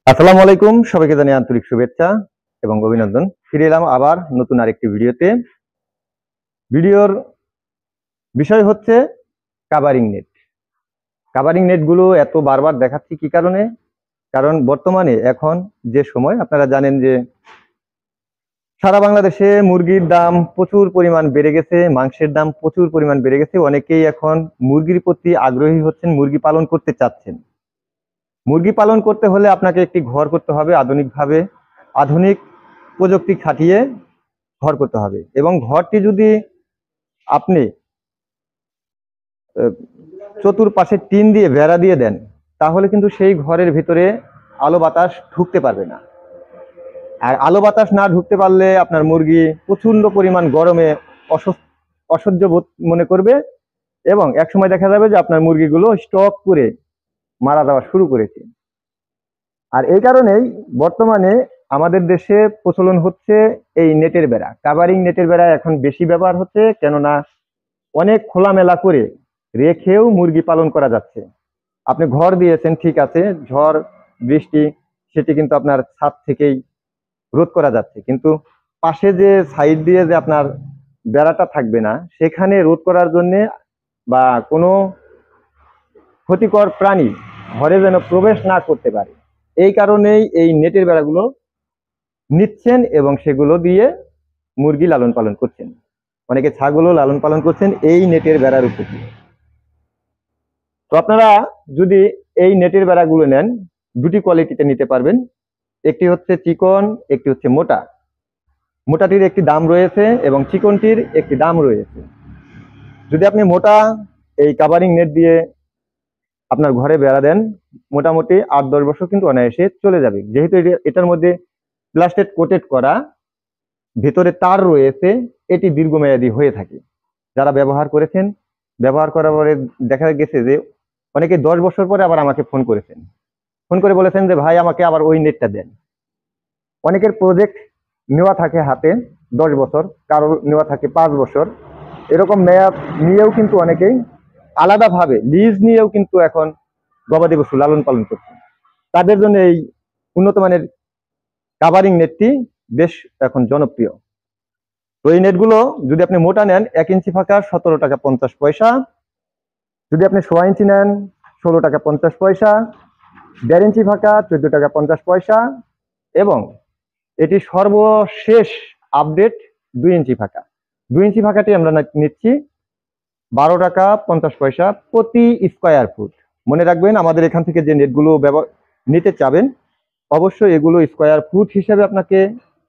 আসসালামু আলাইকুম, সবাইকে জানাই আন্তরিক শুভেচ্ছা এবং অভিনন্দন। ফিরে এলাম আবার নতুন আরেকটি ভিডিওতে। ভিডিওর বিষয় হচ্ছে কাভারিং নেট। কাভারিং নেটগুলো এত বারবার দেখাচ্ছি কি কারণে? কারণ বর্তমানে এখন যে সময় আপনারা জানেন যে সারা বাংলাদেশে মুরগির দাম প্রচুর পরিমাণ বেড়ে গেছে, মাংসের দাম প্রচুর পরিমাণ বেড়ে গেছে। অনেকেই এখন মুরগির প্রতি আগ্রহী হচ্ছেন, মুরগি পালন করতে চাচ্ছেন। মুরগি পালন করতে হলে আপনাকে একটি ঘর করতে হবে আধুনিকভাবে, আধুনিক প্রযুক্তি খাটিয়ে ঘর করতে হবে। এবং ঘরটি যদি আপনি চতুর্পাশে টিন দিয়ে বেড়া দিয়ে দেন, তাহলে কিন্তু সেই ঘরের ভিতরে আলো বাতাস ঢুকতে পারবে না। আর আলো বাতাস না ঢুকতে পারলে আপনার মুরগি প্রচন্ড পরিমাণ গরমে অসহ্য বোধ মনে করবে এবং একসময় দেখা যাবে যে আপনার মুরগিগুলো স্টক করে মারা যাওয়া শুরু করেছে। আর এই কারণেই বর্তমানে আমাদের দেশে প্রচলন হচ্ছে এই নেটের বেড়া, কাভারিং নেটের বেড়া এখন বেশি ব্যবহার হচ্ছে। কেননা অনেক খোলামেলা করে রেখেও মুরগি পালন করা যাচ্ছে। আপনি ঘর দিয়েছেন, ঠিক আছে, ঝড় বৃষ্টি সেটি কিন্তু আপনার ছাদ থেকেই রোধ করা যাচ্ছে, কিন্তু পাশে যে সাইড দিয়ে যে আপনার বেড়াটা থাকবে না, সেখানে রোধ করার জন্য বা কোনো ক্ষতিকর প্রাণী ঘরে যেন প্রবেশ না করতে পারে, এই কারণেই এই নেটের বেড়াগুলো নিচ্ছেন এবং সেগুলো দিয়ে মুরগি লালন পালন করছেন। অনেকে ছাগলও লালন পালন করছেন এই নেটের বেড়ার উপরে। তো আপনারা যদি এই নেটের বেড়াগুলো নেন, দুটি কোয়ালিটিতে নিতে পারবেন। একটি হচ্ছে চিকন, একটি হচ্ছে মোটা। মোটাটির একটি দাম রয়েছে এবং চিকনটির একটি দাম রয়েছে। যদি আপনি মোটা এই কাভারিং নেট দিয়ে আপনার ঘরে বেড়া দেন, মোটামুটি 8-10 বছর কিন্তু অনায়াসে চলে যাবে, যেহেতু এটার মধ্যে প্লাস্টিক কোটেড করা, ভেতরে তার রয়েছে, এটি দীর্ঘমেয়াদী হয়ে থাকে। যারা ব্যবহার করেছেন, ব্যবহার করার পরে দেখা গেছে যে অনেকে 10 বছর পরে আবার আমাকে ফোন করেছেন, ফোন করে বলেছেন যে ভাই আমাকে আবার ওই নেটটা দেন। অনেকের প্রজেক্ট নেওয়া থাকে হাতে 10 বছর, কারোর নেওয়া থাকে 5 বছর, এরকম মেয়াদ নিয়েও কিন্তু অনেকেই আলাদাভাবে লিজ নিয়েও কিন্তু এখন গবাদি পশু লালন পালন করছে। তাদের জন্য এই উন্নত মানের কাভারিং নেটটি বেশ এখন জনপ্রিয়। তো এই নেটগুলো যদি আপনি মোটা নেন, 1 ইঞ্চি ফাঁকা 17 টাকা 50 পয়সা, যদি আপনি 1.5 ইঞ্চি নেন 16 টাকা 50 পয়সা, 1.5 ইঞ্চি ফাঁকা 14 টাকা 50 পয়সা, এবং এটি সর্বশেষ আপডেট 2 ইঞ্চি ফাঁকা। 2 ইঞ্চি ফাঁকাটি আমরা নিচ্ছি 12 টাকা 50 পয়সা প্রতি স্কোয়ার ফুট। মনে রাখবেন, আমাদের এখান থেকে যে নেটগুলো নিতে চাবেন, অবশ্যই এগুলো স্কোয়ার ফুট হিসেবে আপনাকে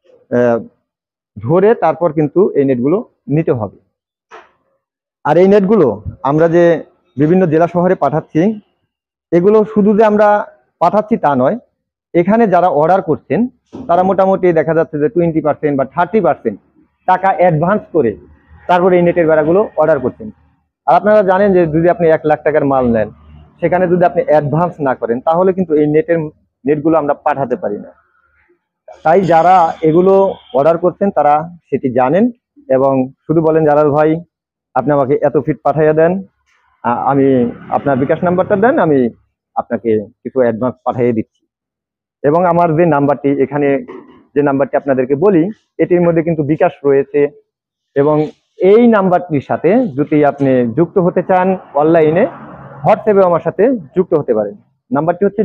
ধরে তারপর কিন্তু এই নেটগুলো নিতে হবে। আর এই নেটগুলো আমরা যে বিভিন্ন জেলা শহরে পাঠাচ্ছি, এগুলো শুধু যে আমরা পাঠাচ্ছি তা নয়, এখানে যারা অর্ডার করছেন তারা মোটামুটি দেখা যাচ্ছে যে 20% বা 30% টাকা অ্যাডভান্স করে তারপরে এই নেটের বেড়াগুলো অর্ডার করছেন। আর আপনারা জানেন যে যদি আপনি 1 লাখ টাকার মাল নেন, সেখানে যদি আপনি অ্যাডভান্স না করেন, তাহলে কিন্তু এই নেটগুলো আমরা পাঠাতে পারি না। তাই যারা এগুলো অর্ডার করছেন তারা সেটি জানেন এবং শুধু বলেন জালাল ভাই আপনি আমাকে এত ফিট পাঠাইয়া দেন, আমি আপনার বিকাশ নাম্বারটা দেন, আমি আপনাকে কিছু অ্যাডভান্স পাঠিয়ে দিচ্ছি। এবং আমার যে নাম্বারটি এখানে, যে নাম্বারটি আপনাদেরকে বলি, এটির মধ্যে কিন্তু বিকাশ রয়েছে এবং এই নাম্বারটির সাথে যদি আপনি যুক্ত হতে চান অনলাইনে, হোয়াটসঅ্যাপে আমার সাথে যুক্ত হতে পারেন। নাম্বারটি হচ্ছে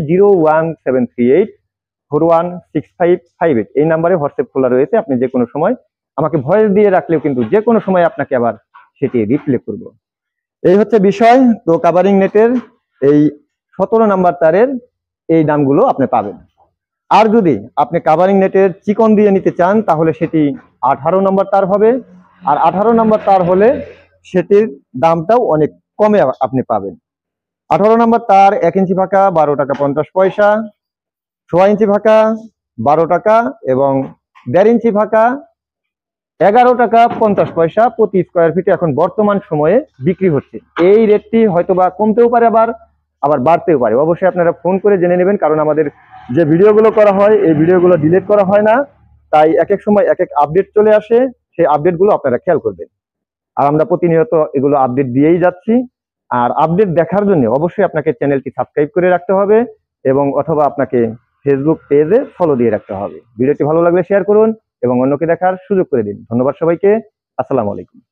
01738416558। এই নাম্বারে হোয়াটসঅ্যাপ খোলা রয়েছে। আপনি যে কোনো সময় আমাকে ভয়েস দিয়ে রাখলেও কিন্তু যে কোনো সময় আপনাকে আবার সেটি রিপ্লে করব। এই হচ্ছে বিষয়। তো কাভারিং নেটের এই 17 নাম্বার তারের এই দামগুলো আপনি পাবেন। আর যদি আপনি কাভারিং নেটের চিকন দিয়ে নিতে চান, তাহলে সেটি 18 নম্বর তার হবে। আর 18 নম্বর তার হলে সেটির দামটাও অনেক কমে আপনি পাবেন। 18 নম্বর তার 1 ইঞ্চি ফাঁকা 12 টাকা 50 পয়সা, 6 ইঞ্চি ফাঁকা 12 টাকা এবং 1.5 ইঞ্চি ফাঁকা 11 টাকা 50 পয়সা প্রতি স্কোয়ার ফিটে এখন বর্তমান সময়ে বিক্রি হচ্ছে। এই রেটটি হয়তোবা কমতেও পারে, আবার বাড়তেও পারে। অবশ্যই আপনারা ফোন করে জেনে নেবেন, কারণ আমাদের যে ভিডিওগুলো করা হয় এই ভিডিওগুলো ডিলিট করা হয় না, তাই এক এক সময় এক এক আপডেট চলে আসে, সেই আপডেটগুলো আপনারা খেয়াল করবেন। আর আমরা প্রতিনিয়ত এগুলো আপডেট দিয়েই যাচ্ছি। আর আপডেট দেখার জন্য অবশ্যই আপনাকে চ্যানেলটি সাবস্ক্রাইব করে রাখতে হবে এবং অথবা আপনাকে ফেসবুক পেজে ফলো দিয়ে রাখতে হবে। ভিডিওটি ভালো লাগলে শেয়ার করুন এবং অন্যকে দেখার সুযোগ করে দিন। ধন্যবাদ সবাইকে। আসসালামু আলাইকুম।